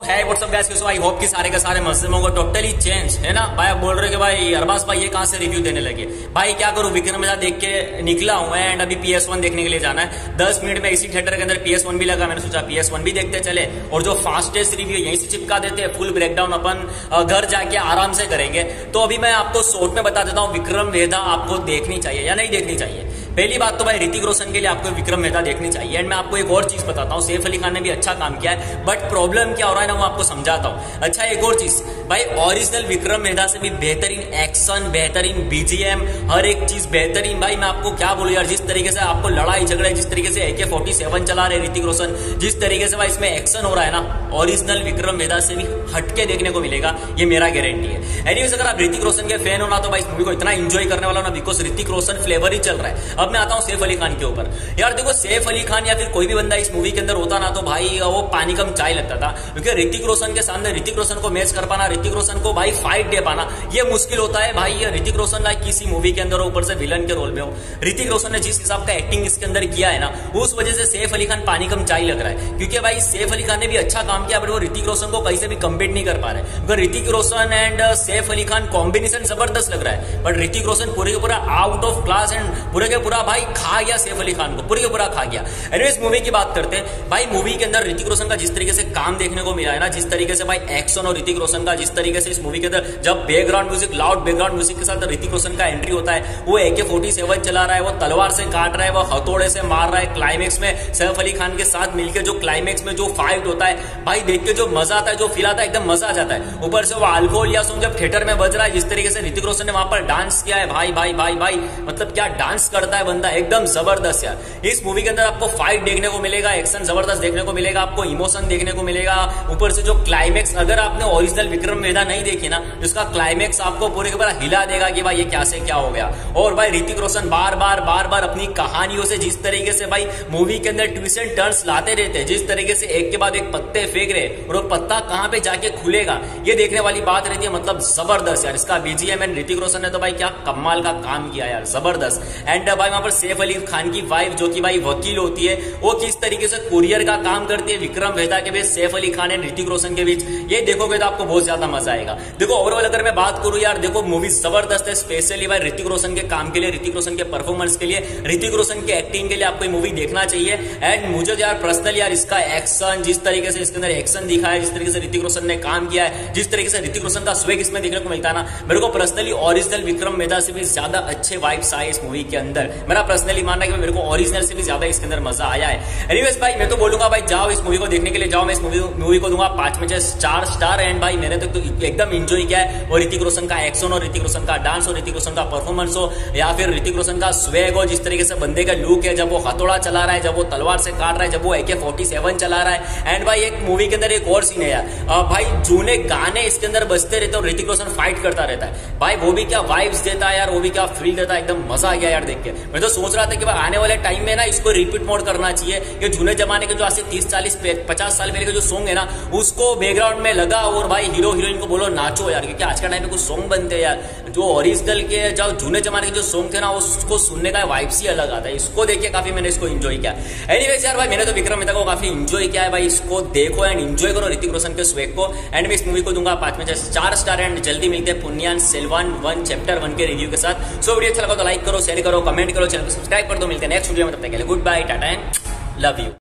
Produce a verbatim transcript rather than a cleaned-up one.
है WhatsApp guys, कैसे हो? आई होप कि सारे के सारे मजे में होंगे। टोटली चेंज है ना भाई। आप बोल रहे हो कि भाई अरबाज भाई ये कहां से रिव्यू देने लगे। भाई क्या करूं, विक्रम वेदा देख के निकला हूं एंड अभी पी एस वन देखने के लिए जाना है। दस मिनट में इसी थिएटर के अंदर पी एस वन भी लगा, मैंने सोचा पी एस वन भी देखते चले और जो फास्टेस्ट रिव्यू यहीं से चिपका देते हैं। फुल ब्रेकडाउन अपन घर जाके आराम से करेंगे। तो अभी मैं आपको शॉर्ट में बता देता हूं, विक्रम वेदा आपको देखनी चाहिए या नहीं देखनी चाहिए। पहली बात तो भाई ऋतिक रोशन के लिए आपको विक्रम वेदा देखनी चाहिए। एंड मैं आपको एक और चीज बताता हूँ, सैफ अली खान ने भी अच्छा काम किया है, बट प्रॉब्लम क्या हो रहा है ना वो आपको समझाता हूँ। अच्छा एक और चीज भाई, ओरिजिनल विक्रम वेदा से भी बेहतरीन एक्शन, बेहतरीन बीजीएम, हर एक चीज बेहतरीन। भाई मैं आपको क्या बोलूं यार, जिस तरीके से आपको लड़ाई झगड़े, जिस तरीके से ए के फोर्टी सेवन चला रहे ऋतिक रोशन, जिस तरीके से भाई इसमें एक्शन हो रहा है ना, ओरिजिनल विक्रम वेदा से भी हटके देखने को मिलेगा, ये मेरा गारंटी है। एनीवेज अगर आप ऋतिक रोशन के फैन हो ना तो भाई इस मूवी को इतना एंजॉय करने वाला ना, बिकॉज ऋतिक रोशन फ्लेवर ही चल रहा है। अब मैं आता हूँ सैफ अली खान के ऊपर। यार देखो, सैफ अली खान या फिर कोई भी बंदा इस मूवी के अंदर होता ना तो भाई वो पानी कम चाय लगता था, क्योंकि ऋतिक रोशन के सामने ऋतिक रोशन को मैच कर पाना, ऋतिक रोशन को भाई फाइट दे पाना, ये मुश्किल होता है भाई। ऋतिक रोशन लाइक किसी मूवी के अंदर ऊपर से विलन के रोल में हो, ऋतिक रोशन ने जिस हिसाब का एक्टिंग इसके अंदर किया है ना, उस वजह से सैफ अली खान पानी कम चाय लग रहा है। क्योंकि भाई सैफ अली खान ने भी अच्छा काम किया, बट वो ऋतिक रोशन को कहीं से भी कम्पीट नहीं कर पा रहे। क्योंकि ऋतिक रोशन एंड सैफ अली खान कॉम्बिनेशन जबरदस्त लग रहा है, बट ऋतिक रोशन पूरे के पूरा आउट ऑफ क्लास एंड पूरे के पूरा भाई खा गया सैफ अली खान को, पूरे के पूरा खा गया। एनीवेज मूवी की बात करते हैं भाई। मूवी के अंदर ऋतिक रोशन का जिस तरीके से काम देखने को मिला है ना, जिस तरीके से भाई एक्शन और ऋतिक रोशन का जिस तरीके से इस मूवी के अंदर जब background music, loud background music के साथ ऋतिक रोशन का एंट्री होता है, वो ए के फोर्टी सेवन चला रहा है, वो तलवार से काट रहा है, वो हथौड़े से मार रहा है, क्लाइमेक्स में सैफ अली खान के साथ मिलकर जो क्लाइमेक्स में जो फाइट होता है भाई, देख के जो मजा आता है, जो फील आता है, एकदम मजा आ जाता है। ऊपर से वो अल्कोहल या सॉन्ग जब थिएटर में बज रहा है, जिस तरीके से ऋतिक रोशन ने वहां पर डांस किया है भाई भाई भाई भाई, मतलब क्या डांस करता है बंदा, एकदम जबरदस्त यार। इस मूवी के अंदर आपको फाइट देखने को मिलेगा, एक्शन जबरदस्त देखने को मिलेगा, आपको इमोशन देखने को मिलेगा। ऊपर से जो क्लाइमेक्स, अगर आपने ओरिजिनल विक्रम वेदा नहीं देखी ना, उसका क्लाइमेक्स आपको पूरे के पूरा हिला देगा कि भाई ये क्या से क्या हो गया। और भाई ऋतिक रोशन बार बार बार बार अपनी कहानियों से जिस तरीके से भाई मूवी के अंदर ट्विस्ट एंड टर्न्स लाते रहते हैं, जिस तरीके से एक के बाद एक पत्ते फेंक रहे और वो पत्ता कहां पे जाके खुलेगा, ये देखने वाली बात रहती है। मतलब जबरदस्त यार इसका बीजीएम एंड ऋतिक रोशन ने तो भाई क्या कमाल का काम किया यार, जबरदस्त। एंड भाई वहां पर सैफ अली खान की वाइफ जो कि भाई वकील होती है, वो किस तरीके से कुरियर का काम करती है विक्रम वेदा के बीच, सैफ अली खान एंड ऋतिक रोशन के बीच, ये देखोगे तो आपको बहुत ज्यादा मजा आएगा। देखो ओवरऑल अगर मैं बात करूं यार, देखो मूवी जबरदस्त है, स्पेशली भाई ऋतिक रोशन के काम के लिए, ऋतिक रोशन के परफॉर्मेंस के लिए, ऋतिक रोशन की एक्टिंग के लिए आपको ये मूवी देखना चाहिए। एंड मुझे यार पर्सनली यार इसका एक्शन, जिस तरीके से इसके अंदर एक्शन दिखा है, जिस तरीके से ऋतिक रोशन ने काम किया है, जिस तरीके से ऋतिक रोशन का स्वेग इसमें देखने को मिलता है ना, मेरे को पर्सनली ओरिजिनल विक्रम वेदा से भी ज्यादा अच्छे वाइब्स आए इस मूवी के अंदर। मेरा पर्सनली मानना है कि मेरे को ओरिजिनल से भी ज्यादा इसके अंदर मजा आया है। एनीवेज भाई मैं तो बोलूंगा भाई जाओ इस मूवी को देखने के लिए जाओ। मैं इस मूवी मूवी को दूंगा पांच में से चार स्टार। एंड भाई मैंने तो, तो एकदम एंजॉय किया है। और ऋतिक रोशन का एक्शन और ऋतिक रोशन का डांस और ऋतिक रोशन का परफॉर्मेंस हो या फिर ऋतिक रोशन का स्वेग हो, जिस तरीके से बंदे का लुक है, जब वो हथौड़ा चला रहा है, जब वो तलवार से काट रहा है, जब वो ए के फोर्टी सेवन चला रहा है। एंड भाई एक मूवी के अंदर एक और सीन है यार, भाई जूने गाने इसके अंदर बजते रहते और ऋतिक रोशन फाइट करता रहता है भाई, वो भी क्या वाइब्स देता है यार, वो भी क्या फील देता है, एकदम मजा आ गया यार देख के। मैं तो सोच रहा था कि भाई आने वाले टाइम में ना इसको रिपीट मोड करना चाहिए। ये जूने जमाने के जो आज से तीस चालीस पचास साल पहले के जो सॉन्ग है ना, उसको बैकग्राउंड में लगा और भाई हीरो हीरोइन को बोलो नाचो यार, क्योंकि आज का टाइम में कुछ सॉन्ग बनते हैं यार, जो ओरिजिनल के जो जूने जमाने के जो सॉन्ग थे ना, उसको सुनने का वाइब्स ही अलग आता है। इसको देख के काफी मैंने इसको एंजॉय किया। एनीवेज यार भाई मैंने तो विक्रम वेदा को काफी एंजॉय किया है भाई, इसको देखो एंड एंजॉय करो ऋतिक रोशन के स्वेग को। एंड मैं इस मूवी को दूंगा पांच में से चार स्टार। एंड जल्दी मिलते हैं Ponniyin Selvan one chapter one के रिव्यू के साथ। सो वीडियो अच्छा लगा तो लाइक करो, शेयर करो, कमेंट करो, चैनल को सब्सक्राइब कर दो। मिलते हैं नेक्स्ट वीडियो में, तब तक के लिए good bye, tata and love you.